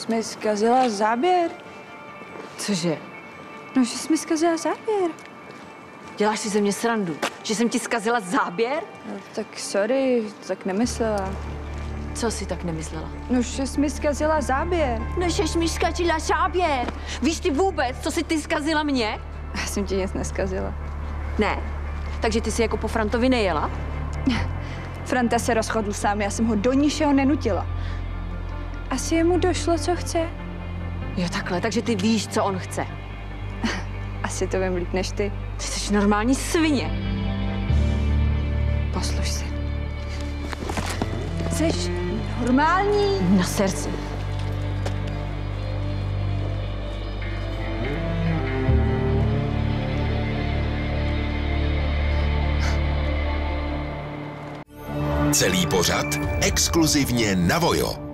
jsi mi zkazila záběr. Cože? No, že jsi mi zkazila záběr. Děláš si ze mě srandu, že jsem ti zkazila záběr? No, tak sorry, tak nemyslela. Co jsi tak nemyslela? No, že jsi mi zkazila záběr. No, že jsi mi zkazila záběr. Víš ty vůbec, co jsi ty zkazila mě? Já jsem ti nic neskazila. Ne. Takže ty jsi jako po Frantovi nejela? Franta se rozchodl sám, já jsem ho do ničeho nenutila. Asi jemu došlo, co chce. Jo, takhle, takže ty víš, co on chce. Asi to vím líp než ty. Ty jsi normální svině. Posluš se. Jsi normální? Na srdci. Celý pořad exkluzivně na Vojo.